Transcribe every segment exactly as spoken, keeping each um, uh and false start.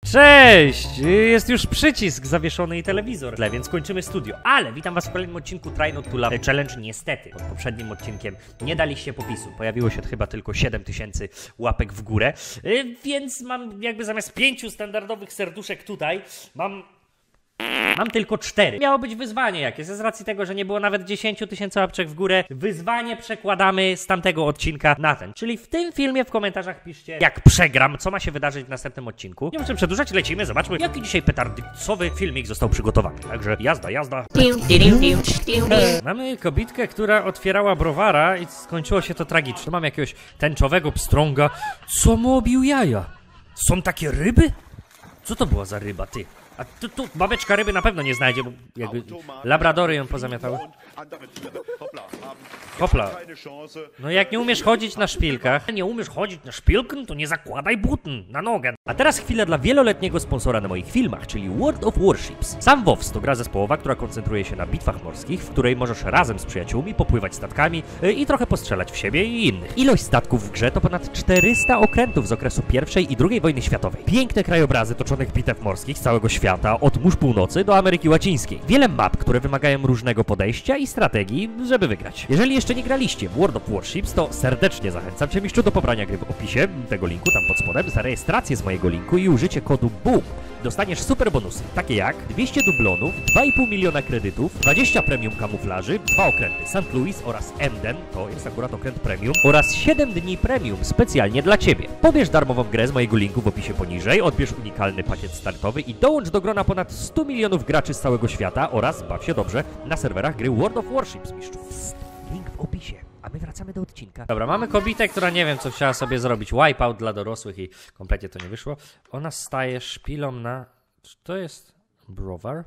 Cześć! Jest już przycisk zawieszony i telewizor, więc kończymy studio. Ale witam was w kolejnym odcinku Try Not To Laugh Challenge. Niestety, pod poprzednim odcinkiem nie daliście popisu. Pojawiło się chyba tylko siedem tysięcy łapek w górę. Więc mam jakby zamiast pięciu standardowych serduszek tutaj, mam... Mam tylko cztery. Miało być wyzwanie jakieś, z racji tego, że nie było nawet dziesięciu tysięcy łapczek w górę. Wyzwanie przekładamy z tamtego odcinka na ten. Czyli w tym filmie w komentarzach piszcie, jak przegram, co ma się wydarzyć w następnym odcinku. Nie muszę przedłużać, lecimy, zobaczmy, jaki dzisiaj petardycowy filmik został przygotowany. Także jazda, jazda. Mamy kobitkę, która otwierała browara i skończyło się to tragicznie. Mam jakiegoś tęczowego pstrąga. Co mu obił jaja? Są takie ryby? Co to była za ryba, ty? A tu, tu babeczka ryby na pewno nie znajdzie, bo jakby labradory ją pozamiatały. Hopla. No jak nie umiesz chodzić na szpilkach, nie umiesz chodzić na szpilkę, to nie zakładaj butn na nogę. A teraz chwila dla wieloletniego sponsora na moich filmach, czyli World of Warships. Sam WoWs to gra zespołowa, która koncentruje się na bitwach morskich, w której możesz razem z przyjaciółmi popływać statkami i trochę postrzelać w siebie i innych. Ilość statków w grze to ponad czterysta okrętów z okresu pierwszej i drugiej wojny światowej. Piękne krajobrazy toczonych bitew morskich z całego świata, od mórz północy do Ameryki Łacińskiej. Wiele map, które wymagają różnego podejścia i strategii, żeby wygrać. Jeżeli jeszcze nie graliście w World of Warships, to serdecznie zachęcam cię, mistrzu, do pobrania gry w opisie tego linku, tam pod spodem, za rejestrację z mojego linku i użycie kodu BOOM. Dostaniesz super bonusy, takie jak dwieście dublonów, dwa i pół miliona kredytów, dwadzieścia premium kamuflaży, dwa okręty Saint Louis oraz Emden, to jest akurat okręt premium, oraz siedem dni premium specjalnie dla ciebie. Pobierz darmową grę z mojego linku w opisie poniżej, odbierz unikalny pakiet startowy i dołącz do grona ponad stu milionów graczy z całego świata oraz baw się dobrze na serwerach gry World of Warships, mistrzu. Psst, link w opisie. A my wracamy do odcinka. Dobra, mamy kobietę, która nie wiem, co chciała sobie zrobić. Wipeout dla dorosłych i kompletnie to nie wyszło. Ona staje szpilą na... Czy to jest browar?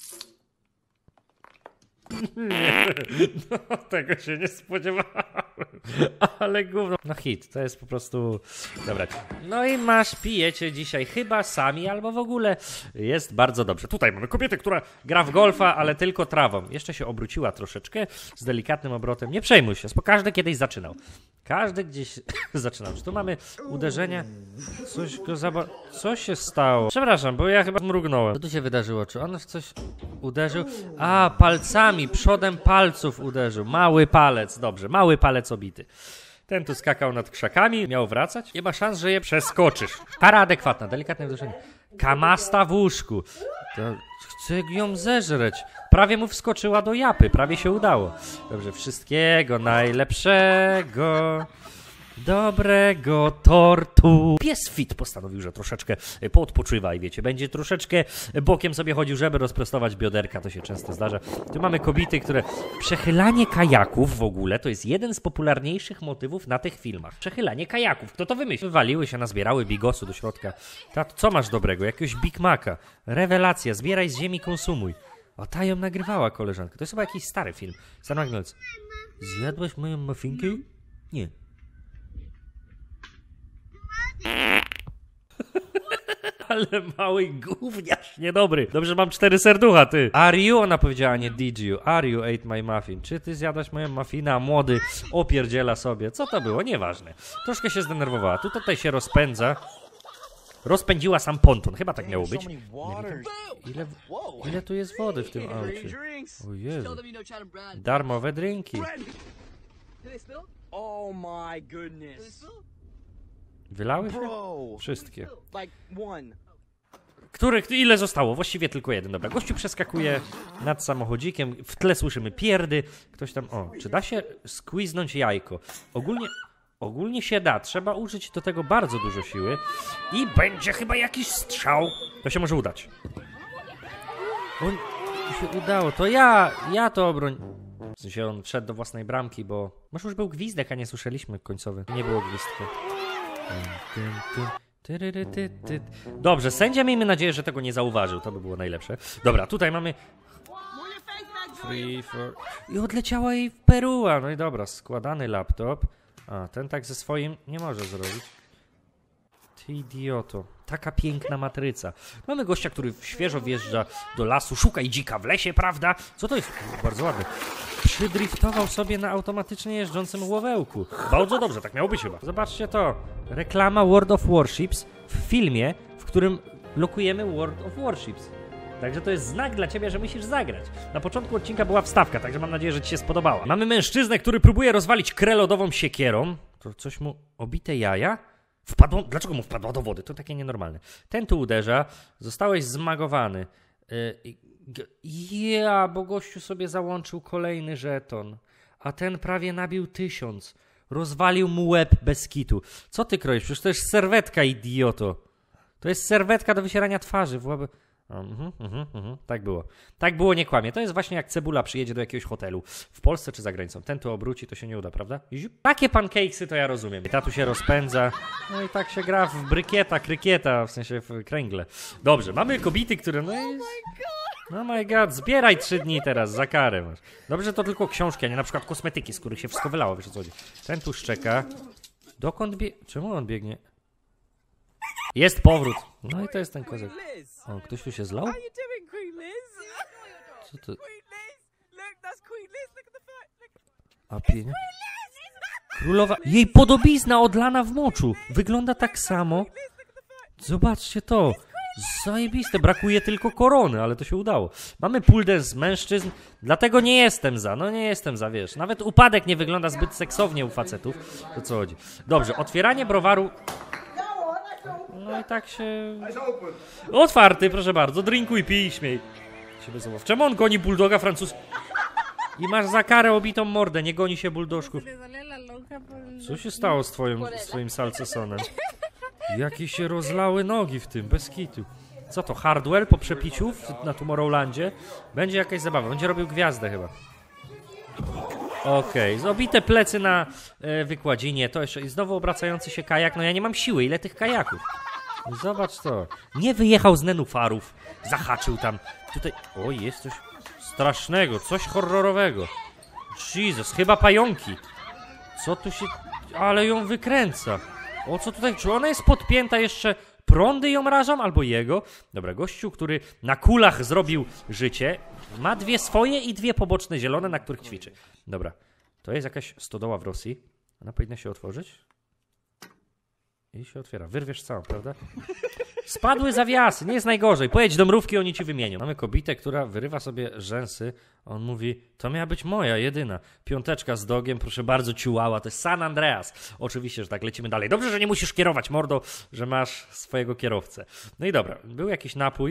Nie, no, tego się nie spodziewałem. Ale gówno. No hit, to jest po prostu... Dobra. No i masz, pijecie dzisiaj chyba sami albo w ogóle. Jest bardzo dobrze. Tutaj mamy kobietę, która gra w golfa, ale tylko trawą. Jeszcze się obróciła troszeczkę z delikatnym obrotem. Nie przejmuj się, bo każdy kiedyś zaczynał. Każdy gdzieś zaczynał. Czy tu mamy uderzenie? Coś go zaba... Co się stało? Przepraszam, bo ja chyba mrugnąłem. Co tu się wydarzyło? Czy on w coś uderzył? A, palcami, przodem palców uderzył. Mały palec, dobrze, mały palec obity. Ten tu skakał nad krzakami, miał wracać. Nie ma szans, że je przeskoczysz. Kara adekwatna, delikatne uderzenie. Kamasta w łóżku. To chcę ją zeżreć. Prawie mu wskoczyła do japy, prawie się udało. Dobrze, wszystkiego najlepszego, dobrego tortu. Pies Fit postanowił, że troszeczkę poodpoczywa i wiecie, będzie troszeczkę bokiem sobie chodził, żeby rozprostować bioderka, to się często zdarza. Tu mamy kobiety, które... Przechylanie kajaków w ogóle to jest jeden z popularniejszych motywów na tych filmach. Przechylanie kajaków. Kto to wymyślił? Wywaliły się, nazbierały bigosu do środka. Tato, co masz dobrego? Jakiegoś Big Maca. Rewelacja, zbieraj z ziemi, konsumuj. O, ta ją nagrywała koleżanka. To jest chyba jakiś stary film. Stan McDonald's. Zjadłaś moją muffinkę? Nie. Ale mały gówniarz, niedobry. Dobrze, mam cztery serducha, ty. Are you? Ona powiedziała, nie did you. Are you ate my muffin? Czy ty zjadłaś moją muffina? A młody opierdziela sobie. Co to było? Nieważne. Troszkę się zdenerwowała. Tu tutaj się rozpędza. Rozpędziła sam ponton. Chyba tak miało być. Ile, ile tu jest wody w tym aucie? O Jezu. Darmowe drinki. Wylały się? Wszystkie. Których, ile zostało? Właściwie tylko jeden. Dobra, gościu przeskakuje nad samochodzikiem. W tle słyszymy pierdy. Ktoś tam... O, czy da się squiznąć jajko? Ogólnie... Ogólnie się da. Trzeba użyć do tego bardzo dużo siły. I będzie chyba jakiś strzał. To się może udać. O, to się udało. To ja... Ja to obroń... W sensie on wszedł do własnej bramki, bo... Może już był gwizdek, a nie słyszeliśmy końcowy. Nie było gwizdku. Dobrze, sędzia, miejmy nadzieję, że tego nie zauważył. To by było najlepsze. Dobra, tutaj mamy... Free for... I odleciała jej perua. No i dobra, składany laptop. A, ten tak ze swoim nie może zrobić. Ty idioto. Taka piękna matryca. Mamy gościa, który świeżo wjeżdża do lasu. Szukaj dzika w lesie, prawda? Co to jest? Bardzo ładny. Przydriftował sobie na automatycznie jeżdżącym łowełku. Bardzo dobrze, tak miało być chyba. Zobaczcie to. Reklama World of Warships w filmie, w którym blokujemy World of Warships. Także to jest znak dla ciebie, że musisz zagrać. Na początku odcinka była wstawka, także mam nadzieję, że ci się spodobała. Mamy mężczyznę, który próbuje rozwalić krę lodową siekierą. To coś mu obite jaja? Wpadło... Dlaczego mu wpadła do wody? To takie nienormalne. Ten tu uderza. Zostałeś zmagowany. Yy... Ja, bo gościu sobie załączył kolejny żeton. A ten prawie nabił tysiąc. Rozwalił mu łeb bez kitu. Co ty kroisz? Przecież to jest serwetka, idioto. To jest serwetka do wycierania twarzy. W łeb... Mhm, mhm, mhm. Tak było. Tak było, nie kłamie. To jest właśnie jak cebula przyjedzie do jakiegoś hotelu. W Polsce czy za granicą. Ten to obróci, to się nie uda, prawda? Takie pancakesy to ja rozumiem. I tatu się rozpędza. No i tak się gra w brykieta, krykieta, w sensie w kręgle. Dobrze, mamy kobiety, które... No i... Oh my god, zbieraj trzy dni teraz, za karę masz. Dobrze, to tylko książki, a nie na przykład kosmetyki, z których się wszystko wylało, wiesz o co chodzi. Ten tu szczeka. Dokąd bie... Czemu on biegnie? Jest powrót. No i to jest ten kozak. O, ktoś tu się zlał? Co to? A pienia? Królowa... Jej podobizna odlana w moczu. Wygląda tak samo. Zobaczcie to. Zajebiste. Brakuje tylko korony, ale to się udało. Mamy pool dance mężczyzn, dlatego nie jestem za. No nie jestem za, wiesz. Nawet upadek nie wygląda zbyt seksownie u facetów. To co chodzi? Dobrze, otwieranie browaru... No i tak się... Otwarty, proszę bardzo. Drinkuj, pij, śmiej. Czemu on goni bulldoga francuz... I masz za karę obitą mordę, nie goni się buldożków. Co się stało z twoim, z twoim salcesonem? Jakie się rozlały nogi w tym, bez kitu. Co to, Hardwell po przepiciu na Tomorrowlandzie? Będzie jakaś zabawa, będzie robił gwiazdę chyba. Okej, okay. Zobite plecy na e, wykładzinie, to jeszcze i znowu obracający się kajak. No ja nie mam siły, ile tych kajaków? Zobacz to. Nie wyjechał z nenufarów, zahaczył tam. Tutaj, oj, jest coś strasznego, coś horrorowego. Jezus, chyba pająki. Co tu się... Ale ją wykręca. O co tutaj? Czy ona jest podpięta jeszcze? Prądy ją rażą? Albo jego? Dobra, gościu, który na kulach zrobił życie, ma dwie swoje i dwie poboczne zielone, na których ćwiczy. Dobra, to jest jakaś stodoła w Rosji. Ona powinna się otworzyć. I się otwiera. Wyrwiesz całą, prawda? Spadły zawiasy, nie jest najgorzej. Pojedź do mrówki, oni ci wymienią. Mamy kobietę, która wyrywa sobie rzęsy. On mówi, to miała być moja, jedyna. Piąteczka z dogiem, proszę bardzo, ciułała. To jest San Andreas. Oczywiście, że tak, lecimy dalej. Dobrze, że nie musisz kierować, mordo, że masz swojego kierowcę. No i dobra, był jakiś napój.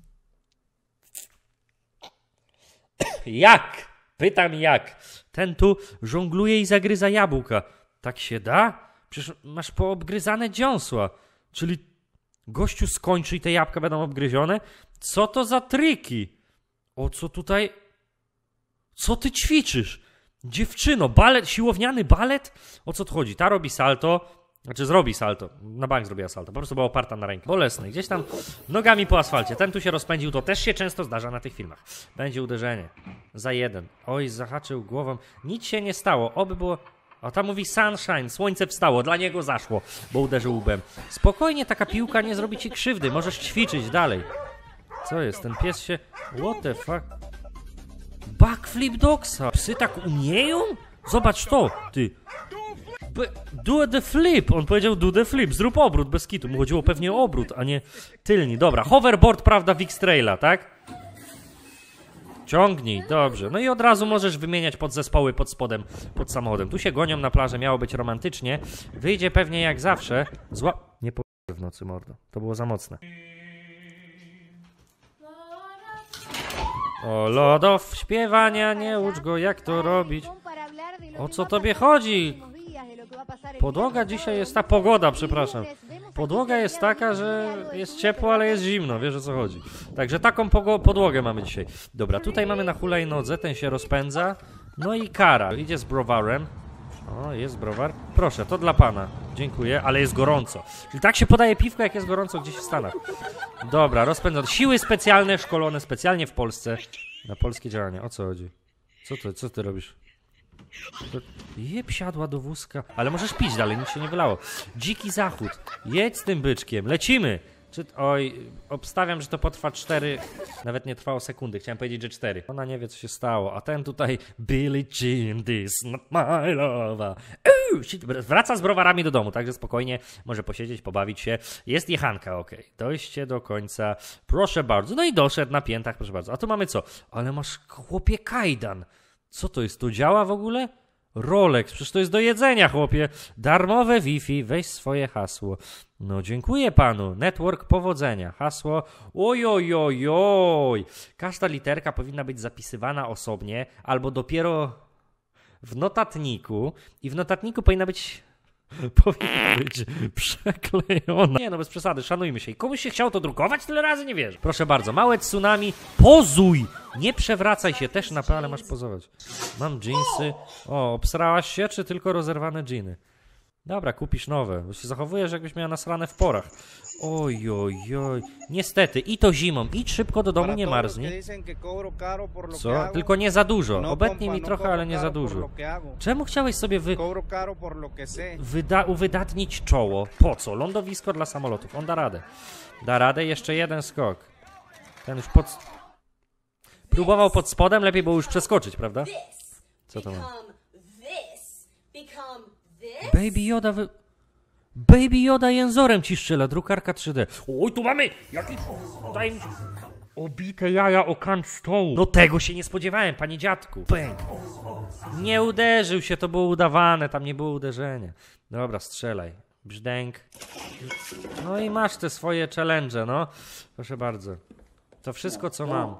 Jak? Pytam jak. Ten tu żongluje i zagryza jabłka. Tak się da? Przecież masz poobgryzane dziąsła. Czyli gościu skończy i te jabłka będą obgryzione? Co to za triki? O co tutaj? Co ty ćwiczysz? Dziewczyno, balet, siłowniany balet? O co tu chodzi? Ta robi salto. Znaczy zrobi salto. Na bank zrobiła salto. Po prostu była oparta na rękę. Bolesne. Gdzieś tam nogami po asfalcie. Ten tu się rozpędził. To też się często zdarza na tych filmach. Będzie uderzenie. Za jeden. Oj, zahaczył głową. Nic się nie stało. Oby było... A ta mówi sunshine, słońce wstało, dla niego zaszło, bo uderzył łbem. Spokojnie, taka piłka nie zrobi ci krzywdy, możesz ćwiczyć dalej. Co jest, ten pies się... What the fuck? Backflip dogsa. Psy tak umieją? Zobacz to, ty. B do the flip, on powiedział do the flip, zrób obrót bez kitu. Mu chodziło pewnie o obrót, a nie tylni. Dobra, hoverboard, prawda, w X-Traila, tak? Ciągnij, dobrze. No i od razu możesz wymieniać podzespoły pod spodem, pod samochodem. Tu się gonią na plaży, miało być romantycznie. Wyjdzie pewnie jak zawsze. Zła... Nie po... w nocy, mordo. To było za mocne. O, lodow śpiewania, nie ucz go jak to robić. O co tobie chodzi? Podłoga dzisiaj jest ta pogoda, przepraszam. Podłoga jest taka, że jest ciepło, ale jest zimno, wiesz o co chodzi. Także taką podłogę mamy dzisiaj. Dobra, tutaj mamy na hulajnodze, ten się rozpędza. No i kara, idzie z browarem. O, jest browar. Proszę, to dla pana. Dziękuję, ale jest gorąco. Czyli tak się podaje piwko, jak jest gorąco gdzieś w Stanach. Dobra, rozpędzone. Siły specjalne, szkolone specjalnie w Polsce na polskie działania. O co chodzi? Co ty, co ty robisz? Jeb, siadła do wózka. Ale możesz pić dalej, nic się nie wylało. Dziki zachód. Jedź z tym byczkiem, lecimy. Czy... Oj, obstawiam, że to potrwa cztery... Nawet nie trwało sekundy, chciałem powiedzieć, że cztery. Ona nie wie, co się stało, a ten tutaj... Billie Jean, this not my love. Wraca z browarami do domu, także spokojnie może posiedzieć, pobawić się. Jest jechanka, okej. Okay. Dojście do końca. Proszę bardzo. No i doszedł na piętach, proszę bardzo. A tu mamy co? Ale masz, chłopie, kajdan. Co to jest? To działa w ogóle? Rolex, przecież to jest do jedzenia, chłopie. Darmowe Wi-Fi, weź swoje hasło. No dziękuję panu. Network powodzenia. Hasło. Oj, oj, oj, oj. Każda literka powinna być zapisywana osobnie, albo dopiero w notatniku. I w notatniku powinna być... powinna być przeklejona. Nie no, bez przesady, szanujmy się. I komuś się chciał to drukować, tyle razy nie wierzę. Proszę bardzo, małe tsunami. Pozuj! Nie przewracaj się, też na P, ale masz pozować. Mam dżinsy. O, obsrałaś się, czy tylko rozerwane dżiny? Dobra, kupisz nowe, bo się zachowujesz, jakbyś miała nasrane w porach. Oj, oj, oj. Niestety, i to zimą. Idź szybko do domu, nie marznij. Co? Tylko nie za dużo. Obetnij mi trochę, ale nie za dużo. Czemu chciałeś sobie wy... Wyda... uwydatnić czoło? Po co? Lądowisko dla samolotów. On da radę. Da radę, jeszcze jeden skok. Ten już pod... Próbował pod spodem, lepiej było już przeskoczyć, prawda? Co to ma? Baby Yoda wy... Baby Yoda jęzorem ci strzela, drukarka trzy D. Oj, tu mamy! Jaki... Daj mi... Obite jaja o kant stołu. No tego się nie spodziewałem, panie dziadku. Bang. Nie uderzył się, to było udawane, tam nie było uderzenia. Dobra, strzelaj. Brzdęk. No i masz te swoje challenge, no. Proszę bardzo. To wszystko, co mam.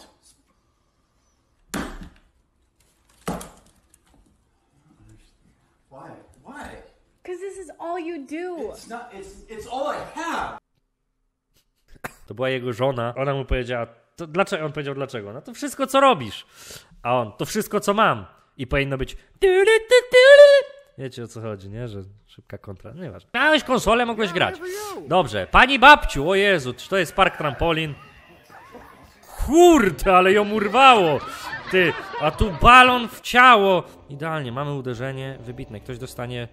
Because this is all you do. It's not, it's, it's all I have. To była jego żona. Ona mu powiedziała, to dlaczego? On powiedział, dlaczego? No to wszystko, co robisz. A on, to wszystko, co mam. I powinno być... Wiecie, o co chodzi, nie? Że szybka kontra. No nieważne. Miałeś konsolę, mogłeś grać. Dobrze. Pani babciu, o Jezu, czy to jest park trampolin? Kurde, ale ją urwało. Ty, a tu balon w ciało. Idealnie, mamy uderzenie wybitne. Ktoś dostanie...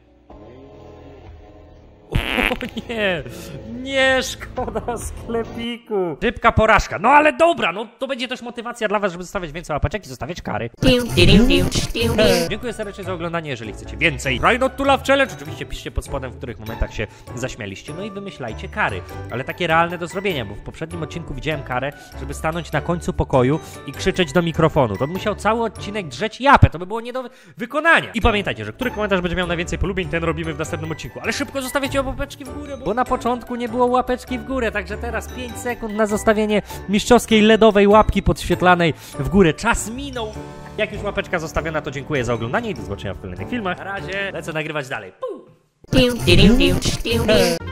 O nie, nie, szkoda sklepiku. Szybka porażka, no ale dobra, no to będzie też motywacja dla was, żeby zostawiać więcej łapaczek i zostawiać kary. Dziękuję serdecznie za oglądanie, jeżeli chcecie więcej Try Not To Laugh Challenge, oczywiście piszcie pod spodem, w których momentach się zaśmialiście, no i wymyślajcie kary, ale takie realne do zrobienia, bo w poprzednim odcinku widziałem karę, żeby stanąć na końcu pokoju i krzyczeć do mikrofonu. To bym musiał cały odcinek drzeć japę, to by było nie do wykonania. I pamiętajcie, że który komentarz będzie miał najwięcej polubień, ten robimy w następnym odcinku, ale szybko zostawiacie łapeczki w górę, bo na początku nie było łapeczki w górę, także teraz pięć sekund na zostawienie mistrzowskiej ledowej łapki podświetlanej w górę. Czas minął. Jak już łapeczka zostawiona, to dziękuję za oglądanie i do zobaczenia w kolejnych filmach. Na razie lecę nagrywać dalej. Pum.